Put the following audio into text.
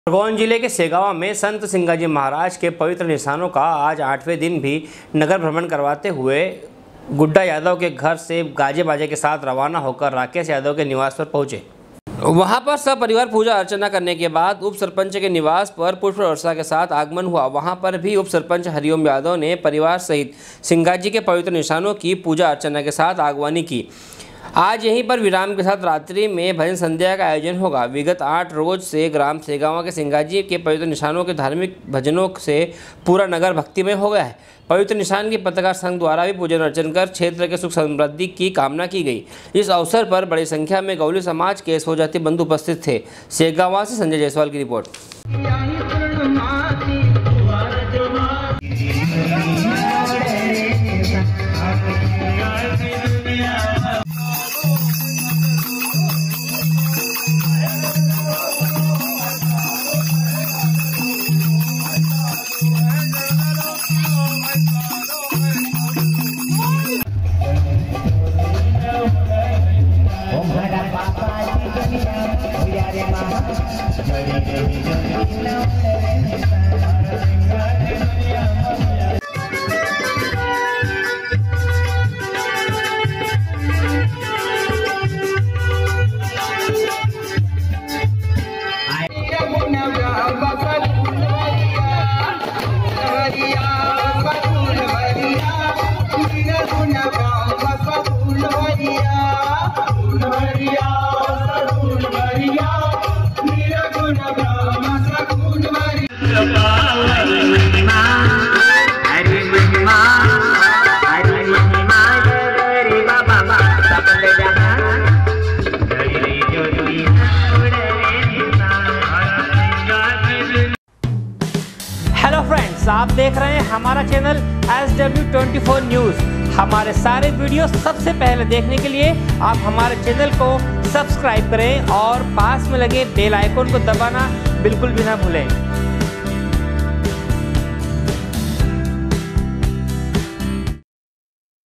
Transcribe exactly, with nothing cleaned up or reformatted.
खरगोन जिले के सेगावा में संत सिंगाजी महाराज के पवित्र निशानों का आज आठवें दिन भी नगर भ्रमण करवाते हुए गुड्डा यादव के घर से गाजे बाजे के साथ रवाना होकर राकेश यादव के निवास पर पहुंचे। वहां पर सब परिवार पूजा अर्चना करने के बाद उप सरपंच के निवास पर पुष्प वर्षा के साथ आगमन हुआ। वहां पर भी उप सरपंच हरिओम यादव ने परिवार सहित सिंगाजी के पवित्र निशानों की पूजा अर्चना के साथ आगवानी की। आज यहीं पर विराम के साथ रात्रि में भजन संध्या का आयोजन होगा। विगत आठ रोज से ग्राम सेगावा के सिंगाजी के पवित्र निशानों के धार्मिक भजनों से पूरा नगर भक्तिमय हो गया है। पवित्र निशान की पत्रकार संघ द्वारा भी पूजन अर्चन कर क्षेत्र के सुख समृद्धि की कामना की गई। इस अवसर पर बड़ी संख्या में गौली समाज के स्वजाति बंधु उपस्थित थे। सेगावा से संजय जायसवाल की रिपोर्ट। हेलो फ्रेंड्स, आप देख रहे हैं हमारा channel S W twenty four news. हमारे सारे वीडियो सबसे पहले देखने के लिए आप हमारे चैनल को सब्सक्राइब करें और पास में लगे बेल आइकन को दबाना बिल्कुल भी ना भूलें।